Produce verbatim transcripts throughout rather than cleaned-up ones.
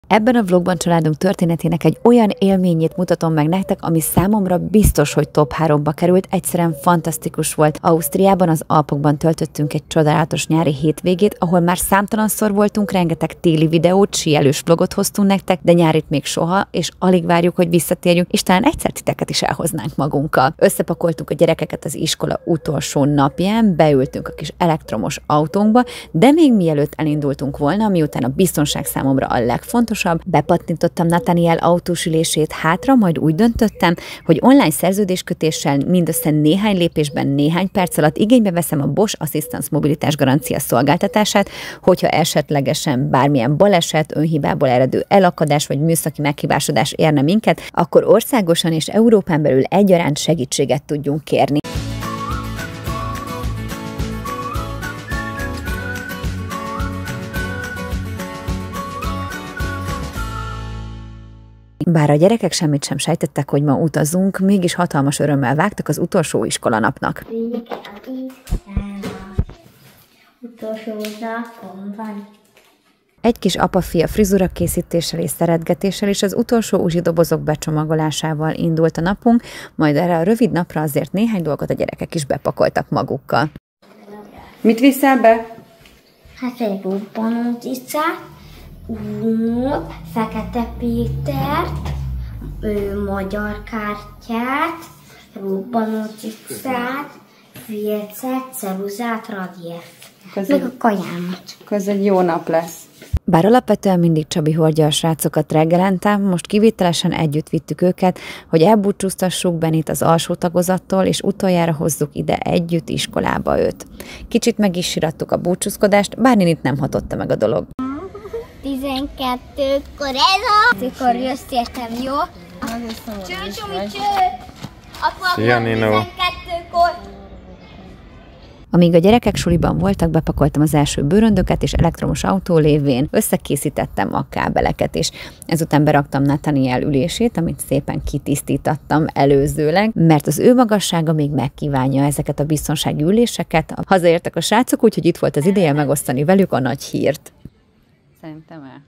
Ebben a vlogban családunk történetének egy olyan élményét mutatom meg nektek, ami számomra biztos, hogy top háromba került, egyszerűen fantasztikus volt. Ausztriában, az Alpokban töltöttünk egy csodálatos nyári hétvégét, ahol már számtalanszor voltunk, rengeteg téli videót, síelős vlogot hoztunk nektek, de nyárit még soha, és alig várjuk, hogy visszatérjünk, és talán egyszer titeket is elhoznánk magunkkal. Összepakoltuk a gyerekeket az iskola utolsó napján, beültünk a kis elektromos autónkba, de még mielőtt elindultunk volna, miután a biztonság számomra a legfontosabb, bepattintottam Nathaniel autós ülését hátra, majd úgy döntöttem, hogy online szerződéskötéssel mindössze néhány lépésben, néhány perc alatt igénybe veszem a Bosch Assistance mobilitás garancia szolgáltatását, hogyha esetlegesen bármilyen baleset, önhibából eredő elakadás vagy műszaki meghibásodás érne minket, akkor országosan és Európán belül egyaránt segítséget tudjunk kérni. Bár a gyerekek semmit sem sejtettek, hogy ma utazunk, mégis hatalmas örömmel vágtak az utolsó iskolanapnak. Utolsó napom van. Egy kis apa-fia frizura készítéssel és szeretgetéssel és az utolsó uzsidobozok becsomagolásával indult a napunk, majd erre a rövid napra azért néhány dolgot a gyerekek is bepakoltak magukkal. Mit viszel be? Hát egy robbanó tisztát, Unót, Fekete Pétert, ő, magyar kártyát, robbanó tisztát, filcet, ceruzát, radiért, meg a kajámat. Ez egy jó nap lesz. Bár alapvetően mindig Csabi hordja a srácokat reggelente, most kivételesen együtt vittük őket, hogy elbúcsúztassuk Benit az alsó tagozattól, és utoljára hozzuk ide együtt iskolába őt. Kicsit meg is sirattuk a búcsúzkodást, bár Ninit nem hatotta meg a dolog. tizenkettőkor ez a... Mikor jössz értem, jó? Cső, csumi, cső! Apa, tizenkettőkor! Amíg a gyerekek suliban voltak, bepakoltam az első bőröndöket, és elektromos autó lévén összekészítettem a kábeleket is. Ezután beraktam Nathaniel ülését, amit szépen kitisztítattam előzőleg, mert az ő magassága még megkívánja ezeket a biztonsági üléseket. Hazaértek a srácok, úgyhogy itt volt az ideje megosztani velük a nagy hírt. Szerintem el.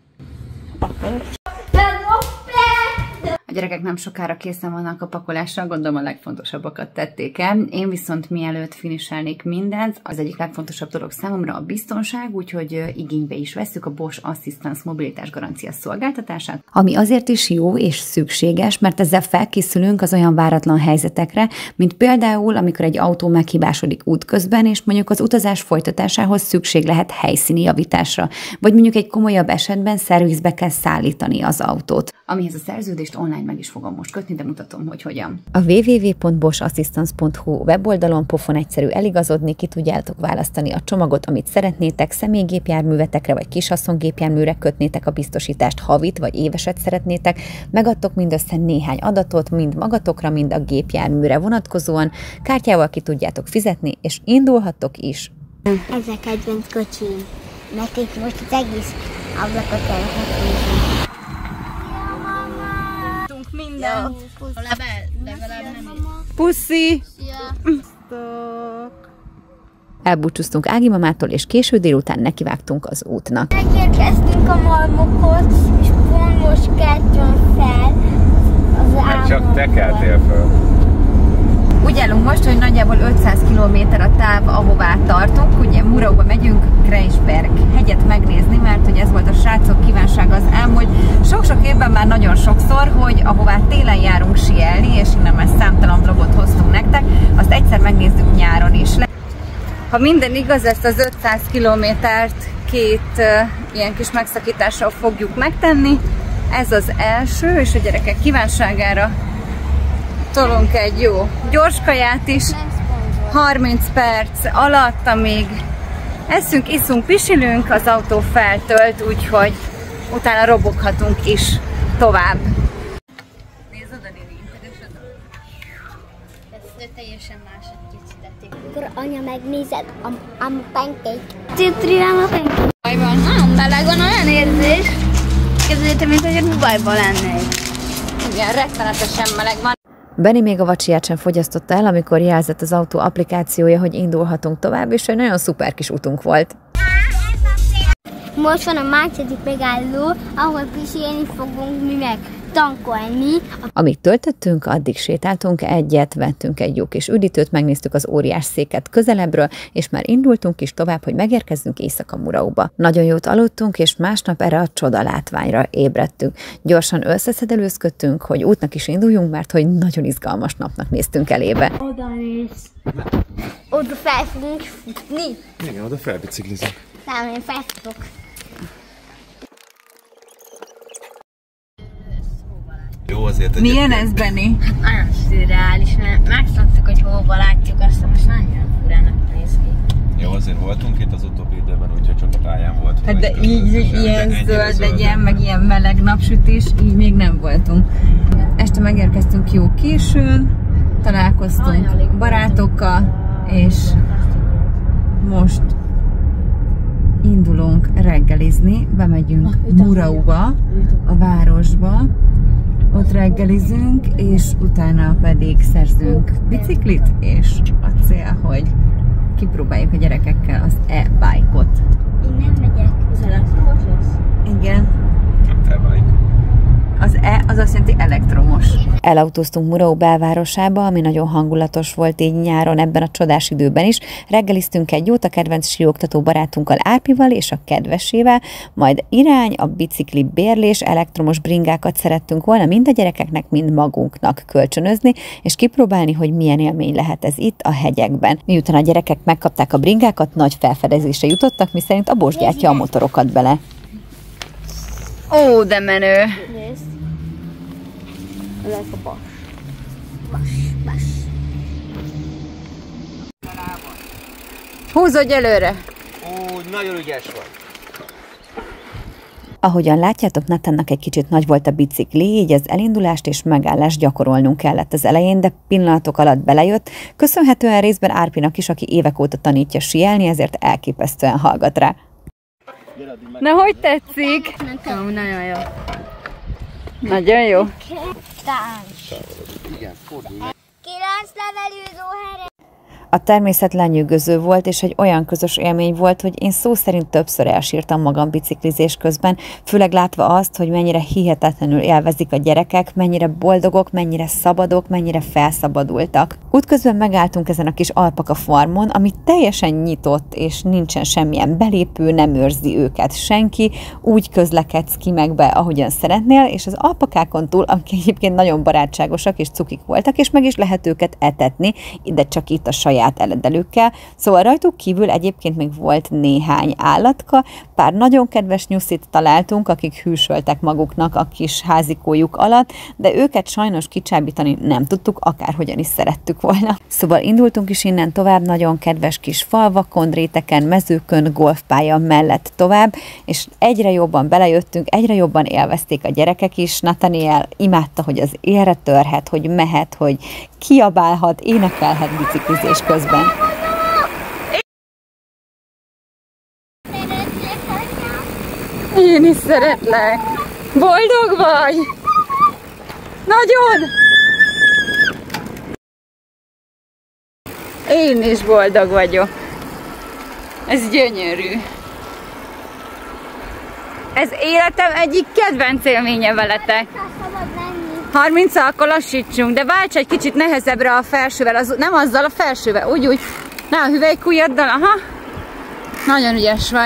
A gyerekek nem sokára készen vannak a pakolásra, gondolom a legfontosabbakat tették el. Én viszont mielőtt finiselnék mindent, az egyik legfontosabb dolog számomra a biztonság, úgyhogy igénybe is vesszük a Bosch Assistance mobilitás garancia szolgáltatását. Ami azért is jó és szükséges, mert ezzel felkészülünk az olyan váratlan helyzetekre, mint például, amikor egy autó meghibásodik útközben, és mondjuk az utazás folytatásához szükség lehet helyszíni javításra, vagy mondjuk egy komolyabb esetben szervizbe kell szállítani az autót. Amihez a szerződést online meg is fogom most kötni, de mutatom, hogy hogyan. A double-u double-u double-u pont bosch assistance pont hu weboldalon pofon egyszerű eligazodni, ki tudjátok választani a csomagot, amit szeretnétek, személygépjárművetekre vagy kishaszongépjárműre kötnétek a biztosítást, havit vagy éveset szeretnétek, megadtok mindössze néhány adatot, mind magatokra, mind a gépjárműre vonatkozóan, kártyával ki tudjátok fizetni, és indulhattok is. Ez a kedvenc kocsim, mert itt most az egész ablakot el lehet nézni. Minden. Legalább nem Puszi! Elbúcsúztunk Ági mamától, és késő délután nekivágtunk az útnak. Megérkeztünk a malmokhoz, és pont most keltünk fel az álmokból. Csak te keltél föl. Úgy állunk most, hogy nagyjából ötszáz kilométer a táv, ahová tartunk. Ugye Murauba megyünk Kreisberg hegyet megnézni, mert hogy ez volt a srácok kívánsága az elmúlt sok-sok évben már nagyon sokszor, hogy ahová télen járunk síelni, és innen már számtalan vlogot hoztunk nektek, azt egyszer megnézzük nyáron is. Ha minden igaz, ezt az ötszáz kilométert két uh, ilyen kis megszakítással fogjuk megtenni. Ez az első, és a gyerekek kívánságára tolunk egy jó gyors kaját is, harminc perc alatt, amíg eszünk, iszunk, pisilünk, az autó feltölt, úgyhogy utána roboghatunk is tovább. Nézd oda, Nini, integes oda. Ez teljesen máshogy készítették. Akkor anya, megnézed a, a pancake. Titrirám a pancake. Bajban, nagyon meleg van, olyan érzés. Képzeljétek, mint hogy Dubajban lennék. Igen, rettenetesen meleg van. Benni még a vacsiját sem fogyasztotta el, amikor jelzett az autó applikációja, hogy indulhatunk tovább, és egy nagyon szuper kis utunk volt. Most van a második megálló, ahol pisilni fogunk mi meg tankolni. Amíg töltöttünk, addig sétáltunk egyet, vettünk egy jó kis üdítőt, megnéztük az óriás széket közelebbről, és már indultunk is tovább, hogy megérkezzünk Észak-Murauba. Nagyon jót aludtunk, és másnap erre a csodalátványra ébredtünk. Gyorsan összeszedelőzködtünk, hogy útnak is induljunk, mert hogy nagyon izgalmas napnak néztünk elébe. Oda néz. Oda fel fogunk futni. Igen, oda felbiciklizünk. Nem, én felfutok. Jó, azért Milyen ez, Benni? Nagyon szürreális, mert megszoktuk, hogy hova látjuk, azt most nagyon furának néz ki. Jó, azért voltunk itt az utóbbi időben, úgyhogy csak a pályán volt. Hát de így, ilyen zöld legyen, meg ilyen meleg napsütés, így még nem voltunk. Este megérkeztünk jó későn, találkoztunk barátokkal, és most indulunk reggelizni, bemegyünk Murauba, a városba, ott reggelizünk, és utána pedig szerzünk biciklit, és a cél, hogy kipróbáljuk a gyerekekkel az e-bike-ot. Én nem megyek, az elektromos lesz? Igen. e-bike. Az E az azt jelenti elektromos. Elautóztunk Murau belvárosába, ami nagyon hangulatos volt így nyáron ebben a csodás időben is. Reggeliztünk egy jót a kedvenc síoktató barátunkkal, Árpival és a kedvesével, majd irány a bicikli bérlés, elektromos bringákat szerettünk volna mind a gyerekeknek, mind magunknak kölcsönözni, és kipróbálni, hogy milyen élmény lehet ez itt a hegyekben. Miután a gyerekek megkapták a bringákat, nagy felfedezésre jutottak, miszerint a Bos gyártja a motorokat bele. Ó, de menő! Nézd. Ez a bas. Bas, bas. Húzodj előre! Ó, nagyon ügyes vagy. Ahogyan látjátok, Nathannak egy kicsit nagy volt a bicikli, így az elindulást és megállást gyakorolnunk kellett az elején, de pillanatok alatt belejött, köszönhetően részben Árpinak is, aki évek óta tanítja síelni, ezért elképesztően hallgat rá. Na, hogy tetszik? Nekem nagyon jó. Nagyon jó. Táns. Kilenc levelű zóhere. A természet lenyűgöző volt, és egy olyan közös élmény volt, hogy én szó szerint többször elsírtam magam biciklizés közben, főleg látva azt, hogy mennyire hihetetlenül élvezik a gyerekek, mennyire boldogok, mennyire szabadok, mennyire felszabadultak. Útközben megálltunk ezen a kis alpaka farmon, ami teljesen nyitott, és nincsen semmilyen belépő, nem őrzi őket senki, úgy közlekedsz ki meg be, ahogyan szeretnél, és az alpakákon túl, akik egyébként nagyon barátságosak és cukik voltak, és meg is lehet őket etetni, de csak itt a saját eledelőkkel, szóval rajtuk kívül egyébként még volt néhány állatka, pár nagyon kedves nyuszit találtunk, akik hűsöltek maguknak a kis házikójuk alatt, de őket sajnos kicsábítani nem tudtuk, akárhogyan is szerettük volna. Szóval indultunk is innen tovább, nagyon kedves kis falvakon, réteken, mezőkön, golfpálya mellett tovább, és egyre jobban belejöttünk, egyre jobban élvezték a gyerekek is. Nathaniel imádta, hogy az élre törhet, hogy mehet, hogy kiabálhat, énekelhet biciklizés közben. Én is szeretlek. Boldog vagy? Nagyon? Én is boldog vagyok. Ez gyönyörű. Ez életem egyik kedvenc élménye veletek. harminc akkor lassítsunk, de válts egy kicsit nehezebbre a felsővel, az, nem azzal a felsővel, úgy, úgy, ne a hüvelykujjaddal, aha. Nagyon ügyes vagy.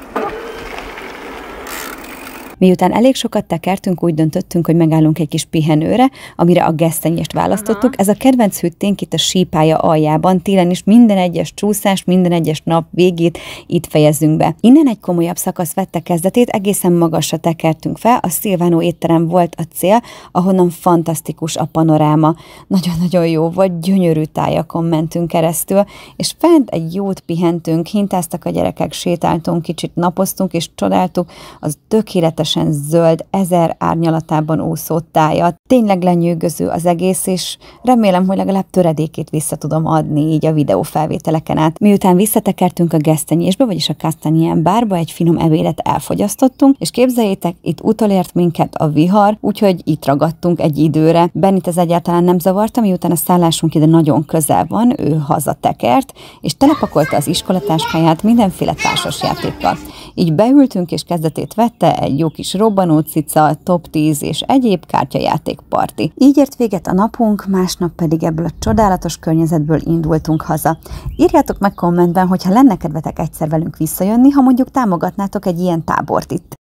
Miután elég sokat tekertünk, úgy döntöttünk, hogy megállunk egy kis pihenőre, amire a gesztenyést választottuk. Aha. Ez a kedvenc hütténk itt a sípálya aljában, télen is minden egyes csúszás, minden egyes nap végét itt fejezzünk be. Innen egy komolyabb szakasz vette kezdetét, egészen magasra tekertünk fel, a Silvano étterem volt a cél, ahonnan fantasztikus a panoráma. Nagyon-nagyon jó volt, gyönyörű tájakon mentünk keresztül, és fent egy jót pihentünk, hintáztak a gyerekek, sétáltunk, kicsit napoztunk, és csodáltuk az tökéletes zöld, ezer árnyalatában úszó tájat. Tényleg lenyűgöző az egész, és remélem, hogy legalább töredékét vissza tudom adni így a videófelvételeken át. Miután visszatekertünk a gesztenyésbe, vagyis a Castagnian bárba, egy finom ebédet elfogyasztottunk, és képzeljétek, itt utolért minket a vihar, úgyhogy itt ragadtunk egy időre. Bennit ez egyáltalán nem zavarta, miután a szállásunk ide nagyon közel van, ő hazatekert, és telepakolta az iskolatáskáját mindenféle társasjátékkal. Így beültünk, és kezdetét vette egy jó kis robbanócica, top tíz és egyéb kártyajátékparti. Így ért véget a napunk, másnap pedig ebből a csodálatos környezetből indultunk haza. Írjátok meg kommentben, hogyha lenne kedvetek egyszer velünk visszajönni, ha mondjuk támogatnátok egy ilyen tábort itt.